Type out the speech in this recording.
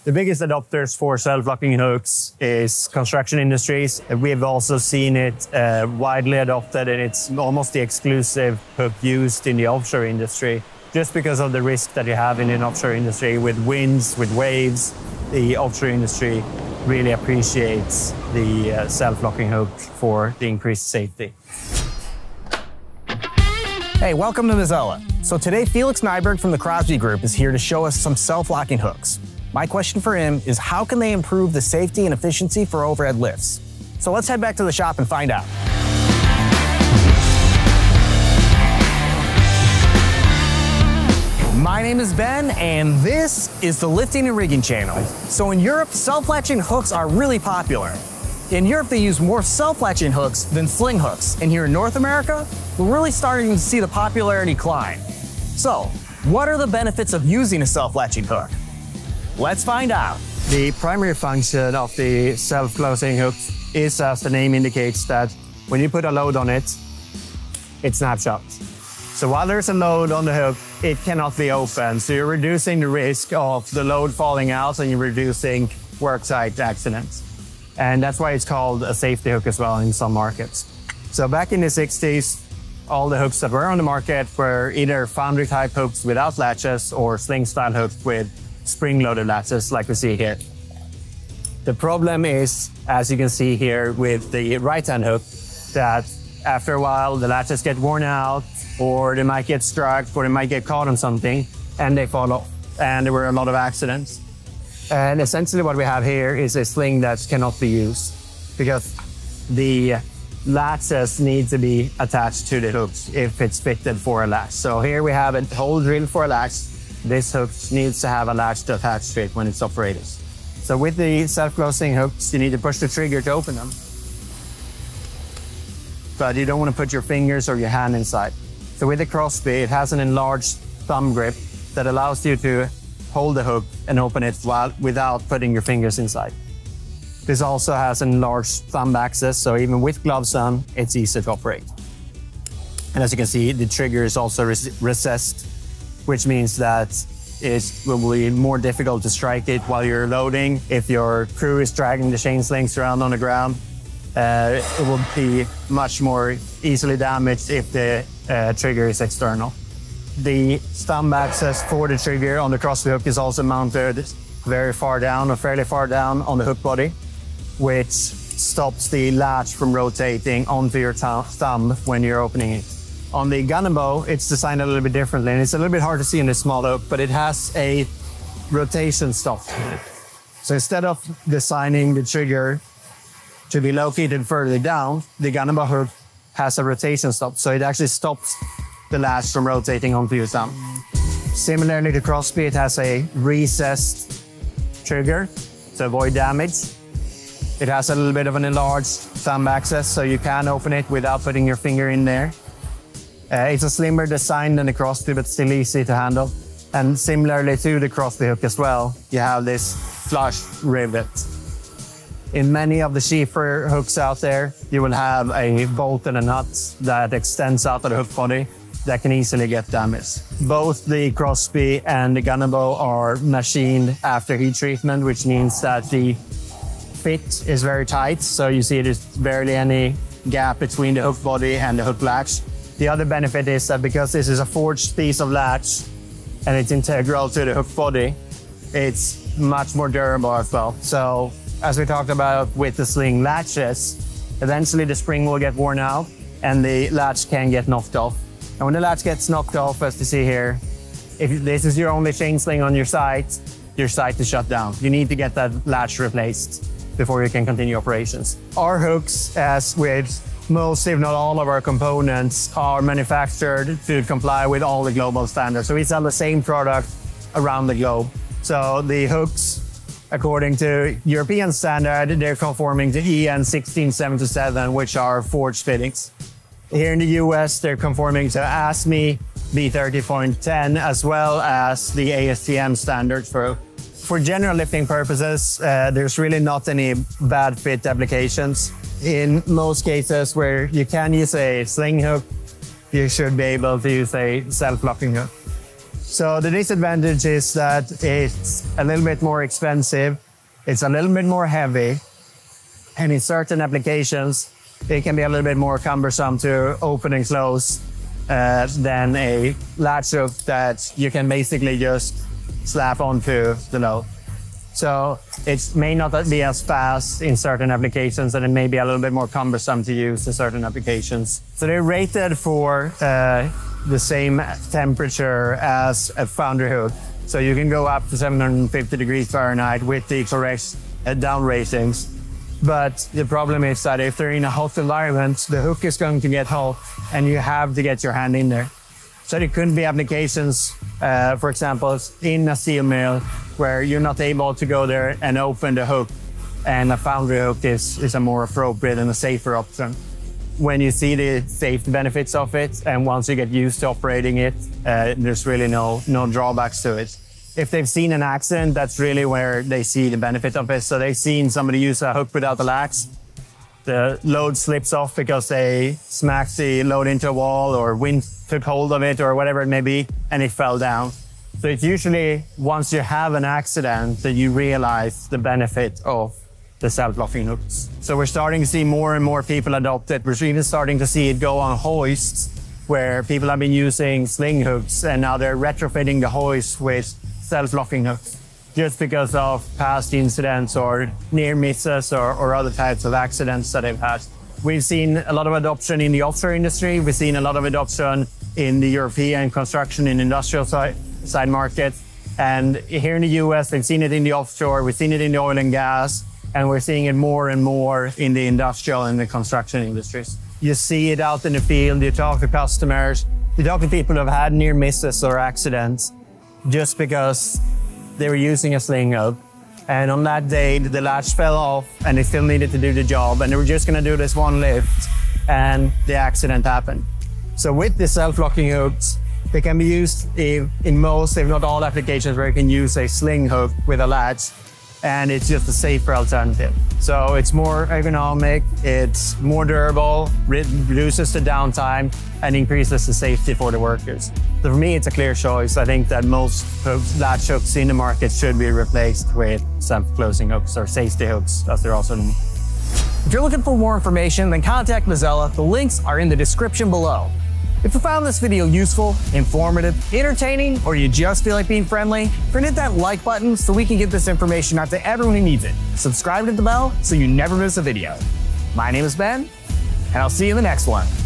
The biggest adopters for self-locking hooks is construction industries. We've also seen it widely adopted, and it's almost the exclusive hook used in the offshore industry. Just because of the risk that you have in an offshore industry with winds, with waves, the offshore industry really appreciates the self-locking hook for the increased safety. Hey, welcome to Mozilla. So today, Felix Nyberg from the Crosby Group is here to show us some self-locking hooks. My question for him is, how can they improve the safety and efficiency for overhead lifts? So let's head back to the shop and find out. My name is Ben, and this is the Lifting and Rigging channel. So in Europe, self-latching hooks are really popular. In Europe, they use more self-latching hooks than sling hooks. And here in North America, we're really starting to see the popularity climb. So, what are the benefits of using a self-latching hook? Let's find out. The primary function of the self-closing hook is, as the name indicates, that when you put a load on it, it snaps shut. So while there's a load on the hook, it cannot be opened. So you're reducing the risk of the load falling out, and you're reducing worksite accidents. And that's why it's called a safety hook as well in some markets. So back in the 60s, all the hooks that were on the market were either foundry type hooks without latches or sling style hooks with spring-loaded latches like we see here. The problem is, as you can see here with the right-hand hook, that after a while the latches get worn out, or they might get struck, or they might get caught on something, and they fall off. And there were a lot of accidents. And essentially what we have here is a sling that cannot be used because the latches need to be attached to the hooks if it's fitted for a latch. So here we have a hole drilled for a latch. This hook needs to have a latch to attach to it when it's operated. So with the self-closing hooks, you need to push the trigger to open them. But you don't want to put your fingers or your hand inside. So with the Crosby, it has an enlarged thumb grip that allows you to hold the hook and open it without putting your fingers inside. This also has an enlarged thumb axis, so even with gloves on, it's easy to operate. And as you can see, the trigger is also recessed, which means that it will be more difficult to strike it while you're loading. If your crew is dragging the chain slings around on the ground, it will be much more easily damaged if the trigger is external. The thumb axis for the trigger on the Crosby hook is also mounted very far down, or fairly far down on the hook body, which stops the latch from rotating onto your thumb when you're opening it. On the Gunnebo, it's designed a little bit differently, and it's a little bit hard to see in this small hook, but it has a rotation stop. So instead of designing the trigger to be located further down, the Gunnebo hook has a rotation stop, so it actually stops the latch from rotating onto your thumb. Similarly to Crosby, it has a recessed trigger to avoid damage. It has a little bit of an enlarged thumb axis, so you can open it without putting your finger in there. It's a slimmer design than the Crosby, but still easy to handle. And similarly to the Crosby hook as well, you have this flush rivet. In many of the cheaper hooks out there, you will have a bolt and a nut that extends out of the hook body that can easily get damaged. Both the Crosby and the Gunnebo are machined after heat treatment, which means that the fit is very tight. So you see there's barely any gap between the hook body and the hook latch. The other benefit is that because this is a forged piece of latch and it's integral to the hook body, it's much more durable as well. So as we talked about with the sling latches, eventually the spring will get worn out and the latch can get knocked off. And when the latch gets knocked off, as you see here, if this is your only chain sling on your site is shut down. You need to get that latch replaced before you can continue operations. Our hooks, as with most, if not all of our components, are manufactured to comply with all the global standards. So we sell the same product around the globe. So the hooks, according to European standard, they're conforming to EN 16727, which are forged fittings. Here in the US, they're conforming to ASME B30.10, as well as the ASTM standard for general lifting purposes. There's really not any bad fit applications. In most cases where you can use a sling hook, you should be able to use a self-locking hook. So the disadvantage is that it's a little bit more expensive, it's a little bit more heavy, and in certain applications, it can be a little bit more cumbersome to open and close than a latch hook that you can basically just slap onto the load. So it may not be as fast in certain applications, and it may be a little bit more cumbersome to use in certain applications. So they're rated for the same temperature as a foundry hook. So you can go up to 750 degrees Fahrenheit with the correct down ratings. But the problem is that if they're in a hot environment, the hook is going to get hot and you have to get your hand in there. So there could be applications, for example, in a steel mill where you're not able to go there and open the hook, and a foundry hook is a more appropriate and a safer option. When you see the safety benefits of it, and once you get used to operating it, there's really no drawbacks to it. If they've seen an accident, that's really where they see the benefit of it. So they've seen somebody use a hook without the latch. The load slips off because they smacked the load into a wall, or wind took hold of it, or whatever it may be, and it fell down. So it's usually once you have an accident that you realize the benefit of the self-locking hooks. So we're starting to see more and more people adopt it. We're even starting to see it go on hoists, where people have been using sling hooks, and now they're retrofitting the hoist with self-locking hooks, just because of past incidents or near misses or other types of accidents that they've had. We've seen a lot of adoption in the offshore industry. We've seen a lot of adoption in the European construction and industrial side market. And here in the US, we've seen it in the offshore, we've seen it in the oil and gas, and we're seeing it more and more in the industrial and the construction industries. You see it out in the field, you talk to customers, you talk to people who have had near misses or accidents just because they were using a sling hook. And on that day, the latch fell off and they still needed to do the job. And they were just gonna do this one lift and the accident happened. So with the self-locking hooks, they can be used in most, if not all applications where you can use a sling hook with a latch, and it's just a safer alternative. So it's more ergonomic, it's more durable, reduces the downtime, and increases the safety for the workers. So for me, it's a clear choice. I think that most latch hooks in the market should be replaced with self-closing hooks, or safety hooks, as they're also known. If you're looking for more information, then contact Mozilla. The links are in the description below. If you found this video useful, informative, entertaining, or you just feel like being friendly, hit that like button so we can get this information out to everyone who needs it. Subscribe to the bell so you never miss a video. My name is Ben, and I'll see you in the next one.